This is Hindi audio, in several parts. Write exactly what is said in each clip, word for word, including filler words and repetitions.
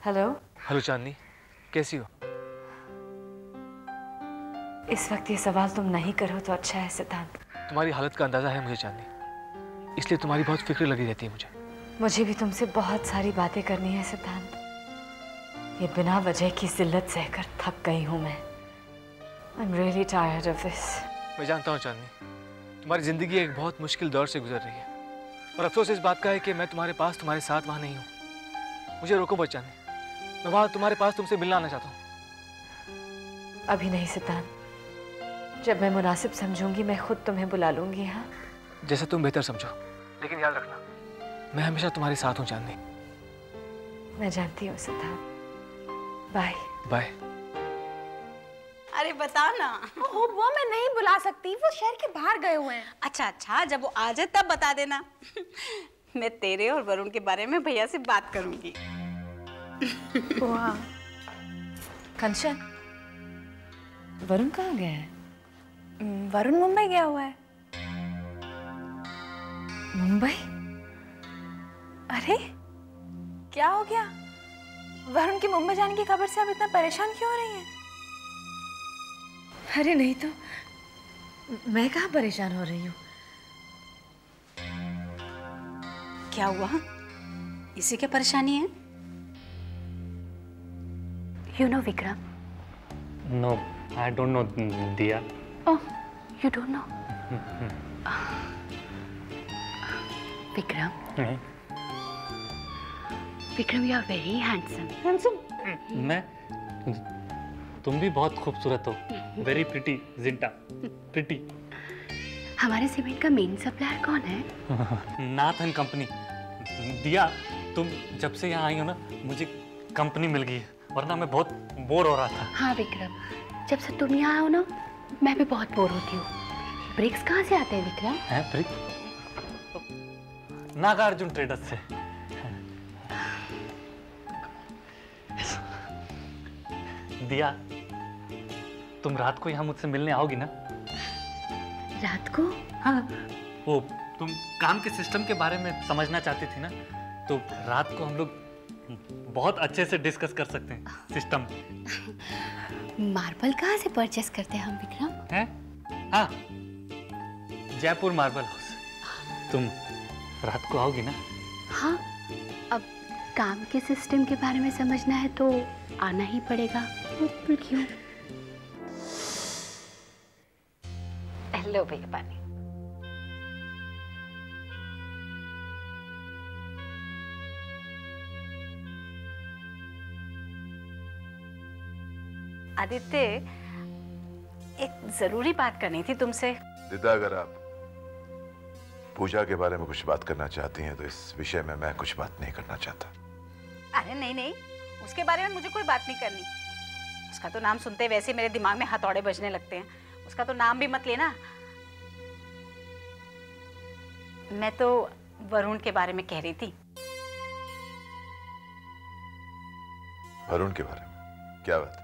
हेलो। हेलो चांदनी, कैसी हो? इस वक्त ये सवाल तुम नहीं करो तो अच्छा है सिद्धांत। तुम्हारी हालत का अंदाजा है मुझे चांदनी, इसलिए तुम्हारी बहुत फिक्र लगी रहती है मुझे। मुझे भी तुमसे बहुत सारी बातें करनी है सिद्धांत। ये बिना वजह की जिल्लत सहकर थक गई हूं मैं। I'm really tired of this. मैं जानता हूँ चांदनी, तुम्हारी जिंदगी एक बहुत मुश्किल दौर से गुजर रही है और अफसोस इस बात का है कि मैं तुम्हारे पास तुम्हारे साथ वहां नहीं हूँ। मुझे रोको मत चांदनी, मैं वहां तुम्हारे पास तुमसे मिलना आना चाहता हूँ। अभी नहीं सिद्धांत, जब मैं मुनासिब समझूंगी मैं खुद तुम्हें बुला लूंगी। हाँ, जैसे तुम बेहतर समझो, लेकिन याद रखना मैं हमेशा तुम्हारे साथ हूँ चांदनी। मैं जानती हूँ सिद्धांत। Bye bye. अरे बताओ ना। ओ, वो मैं नहीं बुला सकती, वो शहर के बाहर गए हुए हैं। अच्छा अच्छा, जब वो आ जाए तब बता देना। मैं तेरे और वरुण के बारे में भैया से बात करूंगी। वाह। कंचन, वरुण कहाँ गया है? वरुण मुंबई गया हुआ है। मुंबई? अरे क्या हो गया? वरुण के मुंबई जाने की खबर से आप इतना परेशान क्यों हो रही हैं? अरे नहीं तो मैं कहाँ परेशान हो रही हूँ। क्या हुआ? इसे क्या परेशानी है? You know Vikram? No, I don't know दिया। Oh, you don't know? Vikram? Vikram, you are very handsome. handsome? मैं? तुम भी बहुत खूबसूरत हो। Very pretty Zinta, pretty. हमारे सीमेंट का मेन सप्लायर कौन है? Nath and company. दिया, तुम जब से यहाँ आई हो ना मुझे कंपनी मिल गई है, वरना मैं बहुत बोर हो रहा था। हाँ विक्रम, जब से तुम यहाँ आओ ना मैं भी बहुत बोर होती हूँ। ब्रेक्स कहाँ से आते हैं विक्रम? हैं ब्रेक? नागार्जुन ट्रेडर्स से। दिया, तुम रात को यहाँ मुझसे मिलने आओगी ना? रात को? हाँ, वो तुम काम के सिस्टम के बारे में समझना चाहती थी ना, तो रात को हम लोग बहुत अच्छे से डिस्कस कर सकते हैं सिस्टम। मार्बल कहाँ से परचेस करते हैं हम विक्रम? हैं? हाँ, जयपुर मार्बल हाउस। तुम रात को आओगी ना? हाँ, अब काम के सिस्टम के बारे में समझना है तो आना ही पड़ेगा। क्यों? लो भैया पानी। आदित्य, एक जरूरी बात करनी थी तुमसे। दीदा, अगर आप पूजा के बारे में कुछ बात करना चाहती हैं तो इस विषय में मैं कुछ बात नहीं करना चाहता। अरे नहीं नहीं, उसके बारे में मुझे कोई बात नहीं करनी। उसका तो नाम सुनते वैसे मेरे दिमाग में हथौड़े बजने लगते हैं। उसका तो नाम भी मत लेना। मैं तो वरुण के बारे में कह रही थी। वरुण के बारे में क्या बात है?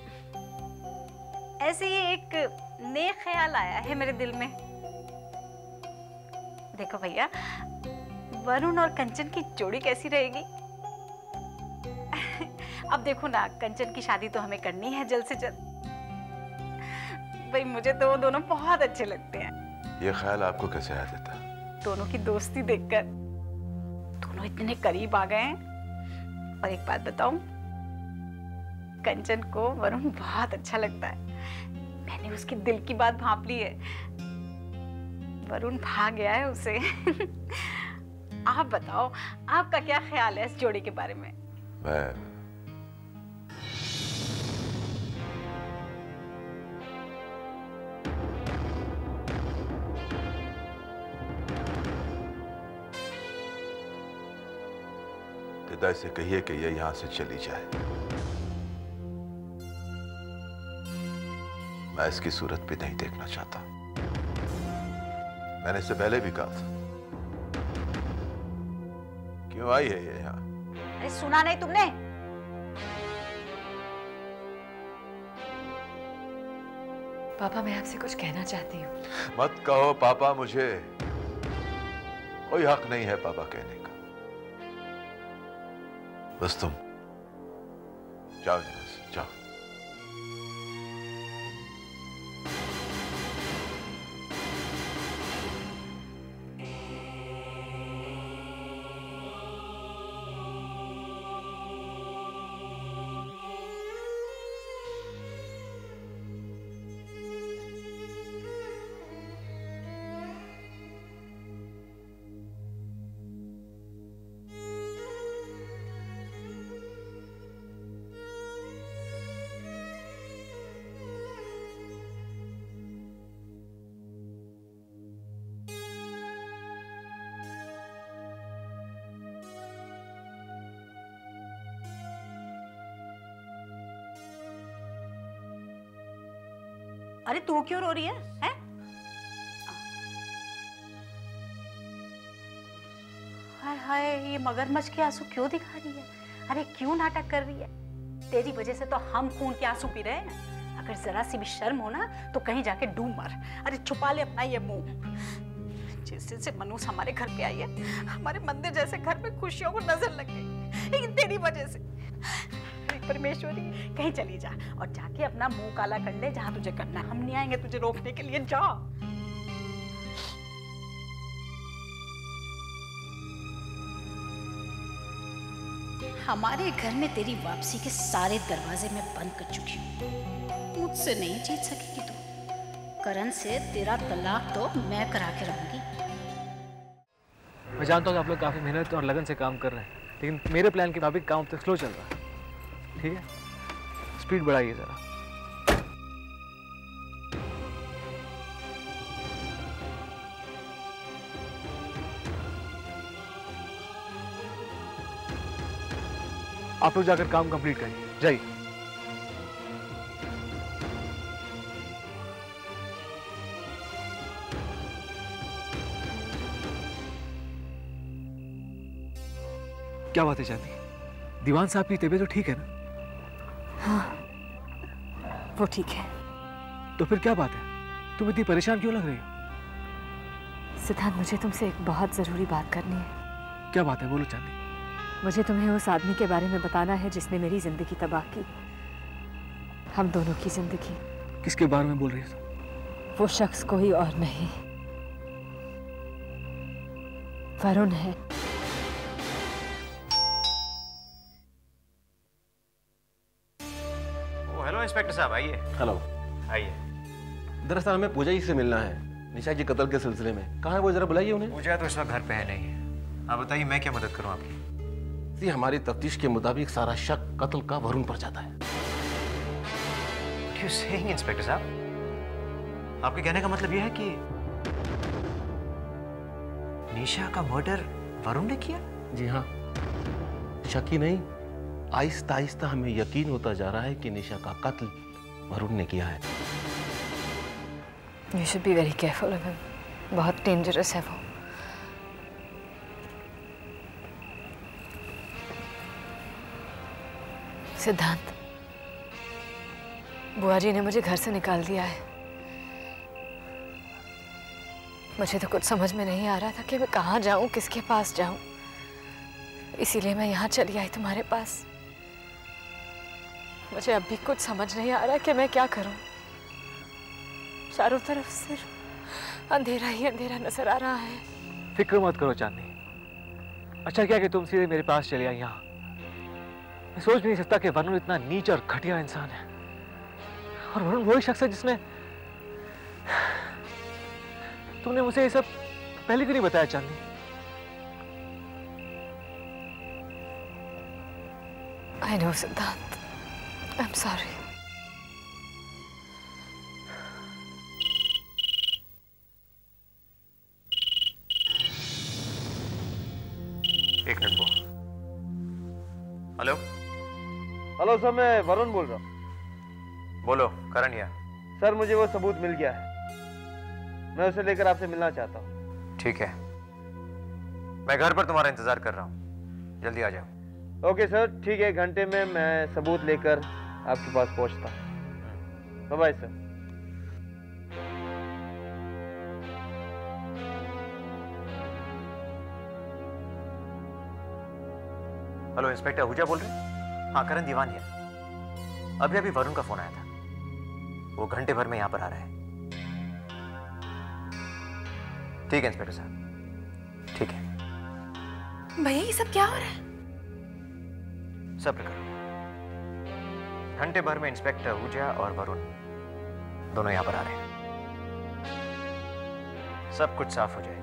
ऐसे ही एक नया ख्याल आया है मेरे दिल में। देखो भैया, वरुण और कंचन की जोड़ी कैसी रहेगी? अब देखो ना, कंचन की शादी तो हमें करनी है जल्द से जल्द। भाई मुझे तो वो दोनों बहुत अच्छे लगते हैं। ये ख्याल आपको कैसे आया देता? दोनों की दोस्ती देखकर दोनों इतने करीब आ गए हैं। और एक बात बताऊं, कंचन को वरुण बहुत अच्छा लगता है। मैंने उसके दिल की बात भांप ली है। वरुण भाग गया है उसे। आप बताओ, आपका क्या ख्याल है इस जोड़ी के बारे में? मैं दीदा से कहिए कि ये यहां से चली जाए। मैं इसकी सूरत भी नहीं देखना चाहता। मैंने इससे पहले भी कहा था। क्यों आई है ये यहाँ? अरे सुना नहीं तुमने? पापा, मैं आपसे कुछ कहना चाहती हूँ। मत कहो पापा, मुझे कोई हक नहीं है पापा कहने का। बस तुम जाओ यहाँ से, जाओ। अरे तू क्यों रो रही है, हैं? हाय हाय, ये मगरमच्छ के आंसू क्यों दिखा रही है? अरे क्यों नाटक कर रही है? तेरी वजह से तो हम खून के आंसू पी रहे हैं। अगर जरा सी भी शर्म हो ना तो कहीं जाके डूब मर। अरे छुपा ले अपना ये मुंह। जिस दिन से मनूस हमारे घर पे आई है, हमारे मंदिर जैसे घर में खुशियों को नजर लग गई, लेकिन तेरी वजह से। परमेश्वरी, कहीं चली जा और जाके अपना मुंह काला कर ले जहां तुझे करना है। हम नहीं आएंगे तुझे रोकने के लिए, जा। हमारे घर में तेरी वापसी के सारे दरवाजे मैं बंद कर चुकी हूँ। मुझसे नहीं जीत सकेगी तू। करण से तेरा तलाक तो मैं करा के रहूंगी। मैं जानता हूँ कि आप लोग काफ़ी मेहनत और लगन से काम कर रहे हैं, लेकिन मेरे प्लान के मुताबिक काम तक स्लो चल रहा है। ठीक है, स्पीड बढ़ाइए जरा। आप लोग जाकर काम कंप्लीट करिए, जाइए। क्या बात है चांदी, दीवान साहब की तबीयत तो ठीक है ना? हाँ, वो ठीक है। तो फिर क्या बात है, तुम इतनी परेशान क्यों लग रही हो? सिद्धांत, मुझे तुमसे एक बहुत जरूरी बात करनी है। क्या बात है, बोलो चांदी। मुझे तुम्हें उस आदमी के बारे में बताना है जिसने मेरी जिंदगी तबाह की, हम दोनों की जिंदगी। किसके बारे में बोल रही हो? वो शख्स कोई और नहीं, वरुण है। हेलो इंस्पेक्टर साहब, आइए। हेलो। आइए। दरअसल हमें पूजा जी से मिलना है निशा जी कत्ल के सिलसिले में। कहाँ है वो, जरा बुलाइए उन्हें। पूजा तो इस वक्त घर पे है नहीं। आप बताइए मैं क्या मदद करूं आपकी? जी, हमारी तफ्तीश के मुताबिक सारा शक कत्ल का वरुण पर जाता है। What are you saying, inspector साहब? आपके कहने का मतलब यह है कि निशा का मर्डर वरुण ने किया? जी हाँ, शक ही नहीं, आहिस्ता आहिस्ता हमें यकीन होता जा रहा है कि निशा का कत्ल वरुण ने किया है। You should be very careful of him. बहुत डेंजरस है वो। सिद्धांत, बुआ जी ने मुझे घर से निकाल दिया है। मुझे तो कुछ समझ में नहीं आ रहा था कि मैं कहाँ जाऊं, किसके पास जाऊं। इसीलिए मैं यहाँ चली आई तुम्हारे पास। मुझे अभी कुछ समझ नहीं आ रहा कि मैं क्या करूं। चारों तरफ सिर्फ अंधेरा ही अंधेरा नजर आ रहा है। फिक्र मत करो चांदनी, अच्छा क्या कि तुम सीधे मेरे पास चले आई यहाँ। मैं सोच भी नहीं सकता कि वरुण इतना नीच और घटिया इंसान है। और वरुण वही शख्स है जिसने, तुमने मुझे ये सब पहले क्यों नहीं बताया चांदनी? I know, सिद्धांत, I'm sorry. एक मिनट वो। हेलो हेलो सर, मैं वरुण बोल रहा हूँ। बोलो। करण या? सर, मुझे वो सबूत मिल गया है, मैं उसे लेकर आपसे मिलना चाहता हूँ। ठीक है, मैं घर पर तुम्हारा इंतजार कर रहा हूँ, जल्दी आ जाओ। ओके सर, ठीक है, घंटे में मैं सबूत लेकर आपके पास पहुँचता हूँ। Bye bye sir. Hello inspector Ahuja बोल रहे हैं? हाँ, करण दीवान है। अभी अभी वरुण का फोन आया था, वो घंटे भर में यहां पर आ रहा है। ठीक है इंस्पेक्टर साहब, ठीक है। भैया ये सब क्या हो रहा है? सब्र करो, घंटे भर में इंस्पेक्टर आहूजा और वरुण दोनों यहां पर आ रहे हैं, सब कुछ साफ हो जाएगा।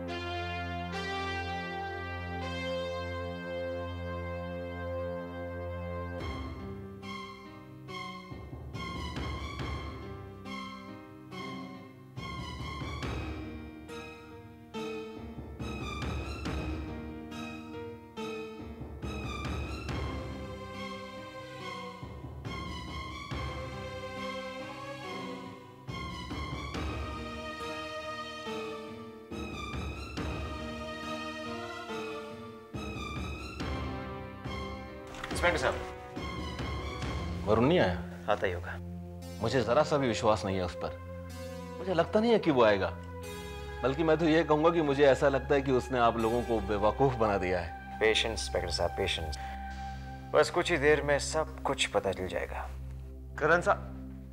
इंस्पेक्टर साहब, वरुण नहीं आया? आता ही होगा। मुझे जरा सा भी विश्वास नहीं है उस पर। मुझे लगता नहीं है कि वो आएगा, बल्कि मैं तो ये कहूंगा कि मुझे ऐसा लगता है कि उसने आप लोगों को बेवकूफ बना दिया है। पेशेंस इंस्पेक्टर साहब, पेशेंस। बस कुछ ही देर में सब कुछ पता चल जाएगा। करण साहब,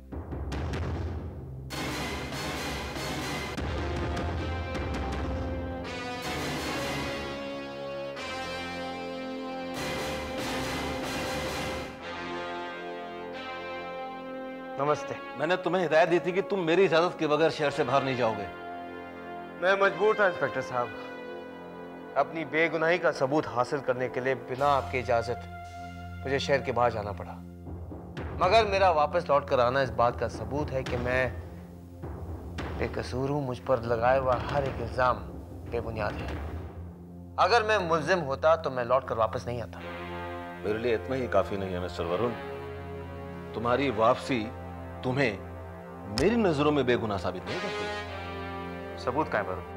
नमस्ते। मैंने तुम्हें हिदायत दी थी कि तुम मेरी इजाजत के बगैर शहर से बाहर नहीं जाओगे। मैं मजबूर था इंस्पेक्टर साहब, अपनी बेगुनाही का सबूत हासिल करने के लिए बिना आपकी इजाजत मुझे शहर के बाहर जाना पड़ा। मगर मेरा वापस लौट कर आना इस बात का सबूत है कि मैं बेकसूर हूं। मुझ पर लगाया हुआ हर एक इल्जाम बेबुनियाद है। अगर मैं मुल्जिम होता तो मैं लौट कर वापस नहीं आता। मेरे लिए इतना ही काफी नहीं है मिस्टर वरुण। तुम्हारी वापसी तुम्हें मेरी नजरों में बेगुनाह साबित नहीं करती। सबूत कहाँ है वरुण?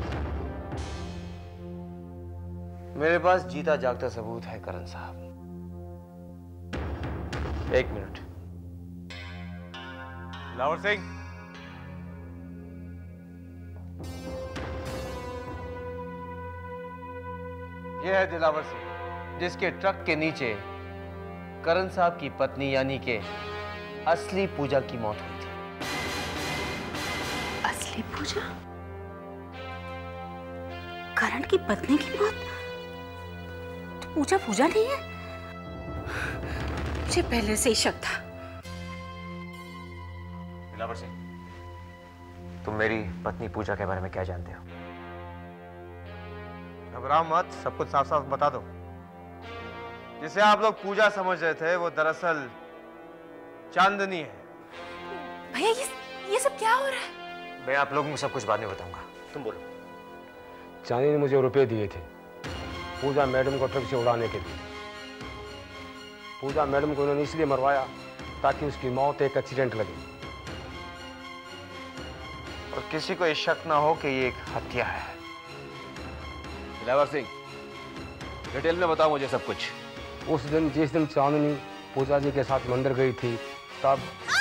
मेरे पास जीता जागता सबूत है करण साहब। एक मिनट। लावर सिंह, यह है दिलावर सिंह, जिसके ट्रक के नीचे करण साहब की पत्नी यानी के असली पूजा की मौत हुई थी। असली पूजा? करण की पत्नी की मौत? तो पूजा पूजा नहीं है? मुझे पहले से ही शक था। दिलावर सिंह, तुम मेरी पत्नी पूजा के बारे में क्या जानते हो? घबराओ मत, सब कुछ साफ साफ बता दो। जिसे आप लोग पूजा समझ रहे थे वो दरअसल चांदनी है। भैया ये ये सब क्या हो रहा है? मैं आप लोगों को सब कुछ बाद में बताऊंगा, तुम बोलो। चांदनी ने मुझे रुपए दिए थे पूजा मैडम को ट्रक से उड़ाने के लिए। पूजा मैडम को उन्होंने इसलिए मरवाया ताकि उसकी मौत एक एक्सीडेंट लगे और किसी को ये शक ना हो कि ये एक हत्या है। दिलावर सिंह, डिटेल में बताओ मुझे सब कुछ। उस दिन जिस दिन चांदनी पूजा जी के साथ मंदिर गई थी तब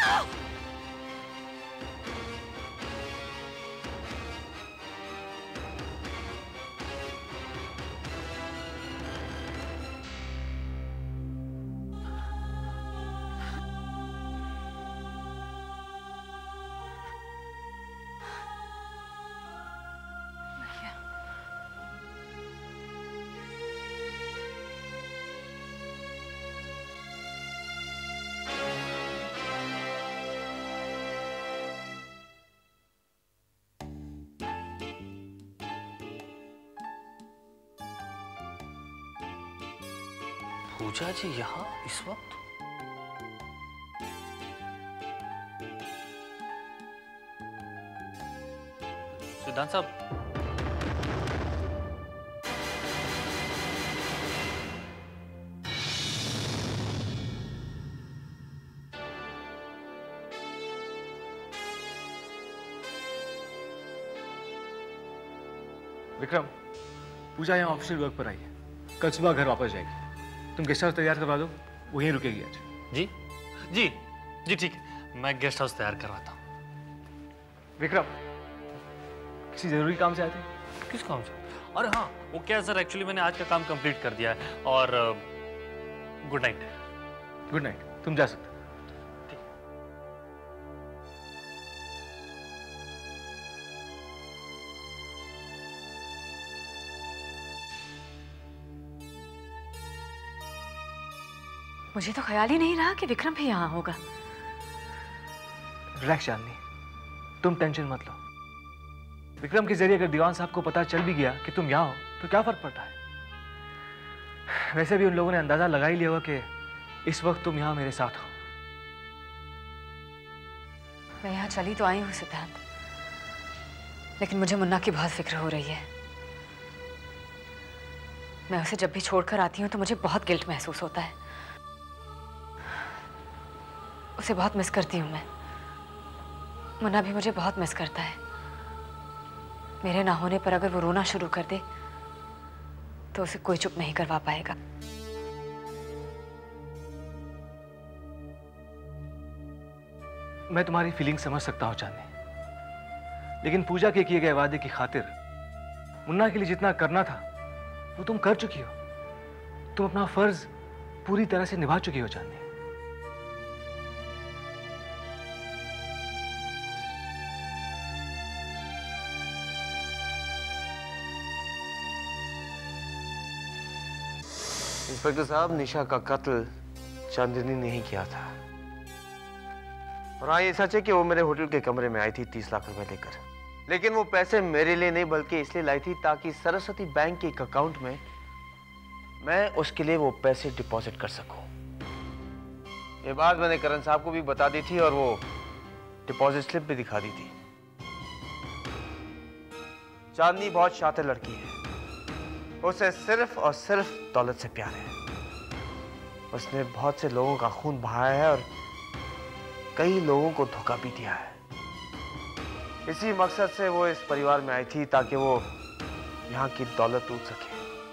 पूजा जी यहाँ इस वक्त? सिद्धांत साहब, विक्रम, पूजा यहाँ ऑफिशियल वर्क पर आई है। कल सुबह घर वापस जाएगी। तुम गेस्ट हाउस तैयार करवा दो, वहीं रुकेगी आज। जी जी जी ठीक है, मैं गेस्ट हाउस तैयार करवाता हूँ। विक्रम, किसी जरूरी काम से आते? किस काम से? अरे हाँ, वो क्या है सर, एक्चुअली मैंने आज का काम कंप्लीट कर दिया है। और गुड नाइट। गुड नाइट, तुम जा सकते हो। मुझे तो ख्याल ही नहीं रहा कि विक्रम भी यहाँ होगा। रिलैक्स चांदनी, तुम टेंशन मत लो। विक्रम के जरिए अगर दीवान साहब को पता चल भी गया कि तुम यहाँ हो तो क्या फर्क पड़ता है। वैसे भी उन लोगों ने अंदाजा लगा ही लिया होगा कि इस वक्त तुम यहाँ मेरे साथ हो। मैं यहाँ चली तो आई हूँ सिद्धांत, लेकिन मुझे मुन्ना की बहुत फिक्र हो रही है। मैं उसे जब भी छोड़कर आती हूँ तो मुझे बहुत गिल्ट महसूस होता है। उसे बहुत मिस करती हूँ मैं। मुन्ना भी मुझे बहुत मिस करता है। मेरे ना होने पर अगर वो रोना शुरू कर दे तो उसे कोई चुप नहीं करवा पाएगा। मैं तुम्हारी फीलिंग समझ सकता हूँ चांदनी, लेकिन पूजा के किए गए वादे की खातिर मुन्ना के लिए जितना करना था वो तुम कर चुकी हो। तुम अपना फर्ज पूरी तरह से निभा चुकी हो चांदनी। इंस्पेक्टर साहब, निशा का कत्ल चांदनी ने ही किया था। और हाँ, ये सच है कि वो मेरे होटल के कमरे में आई थी तीस लाख रुपए लेकर, लेकिन वो पैसे मेरे लिए नहीं बल्कि इसलिए लाई थी ताकि सरस्वती बैंक के एक अकाउंट में मैं उसके लिए वो पैसे डिपॉजिट कर सकूं। ये बात मैंने करण साहब को भी बता दी थी और वो डिपॉजिट स्लिप भी दिखा दी थी। चांदनी बहुत शातिर लड़की है। उसे सिर्फ और सिर्फ दौलत से प्यार है। उसने बहुत से लोगों का खून बहाया है और कई लोगों को धोखा भी दिया है। इसी मकसद से वो इस परिवार में आई थी ताकि वो यहाँ की दौलत लूट सके।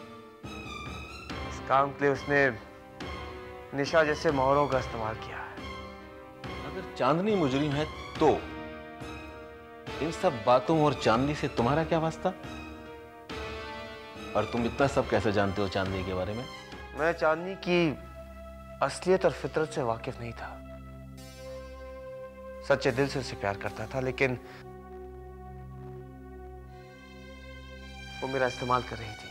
इस काम के लिए उसने निशा जैसे मोहरों का इस्तेमाल किया है। अगर चांदनी मुजरिम है तो इन सब बातों और चांदनी से तुम्हारा क्या वास्ता? और तुम इतना सब कैसे जानते हो चांदनी के बारे में? मैं चांदनी की असलियत और फितरत से वाकिफ नहीं था। सच्चे दिल से उसे प्यार करता था, लेकिन वो मेरा इस्तेमाल कर रही थी।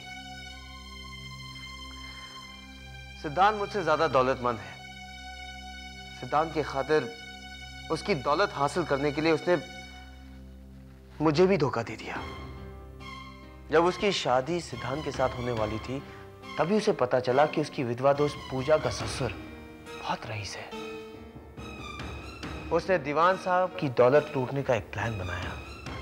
सिद्धांत मुझसे ज्यादा दौलतमंद है। सिद्धांत की खातिर उसकी दौलत हासिल करने के लिए उसने मुझे भी धोखा दे दिया। जब उसकी शादी सिद्धांत के साथ होने वाली थी तभी उसे पता चला कि उसकी विधवा दोस्त पूजा का ससुर बहुत रईस है। उसने दीवान साहब की दौलत लूटने का एक प्लान बनाया।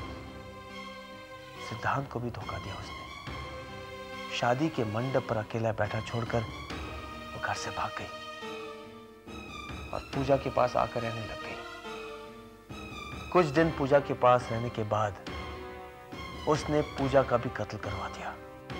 सिद्धांत को भी धोखा दिया उसने। शादी के मंडप पर अकेला बैठा छोड़कर वो घर से भाग गई और पूजा के पास आकर रहने लग गई। कुछ दिन पूजा के पास रहने के बाद उसने पूजा का भी कत्ल करवा दिया।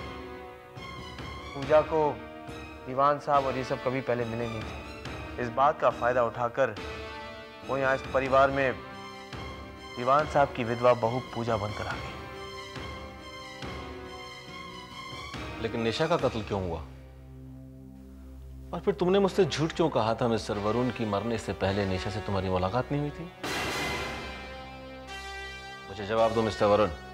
पूजा को दीवान साहब और ये सब कभी पहले मिले नहीं थे। इस बात का फायदा उठाकर वो यहाँ इस परिवार में दीवान साहब की विधवा बहू पूजा बनकर आ गई। लेकिन निशा का कत्ल क्यों हुआ? और फिर तुमने मुझसे झूठ क्यों कहा था मिस्टर वरुण की मरने से पहले निशा से तुम्हारी मुलाकात नहीं हुई थी? मुझे जवाब दो मिस्टर वरुण।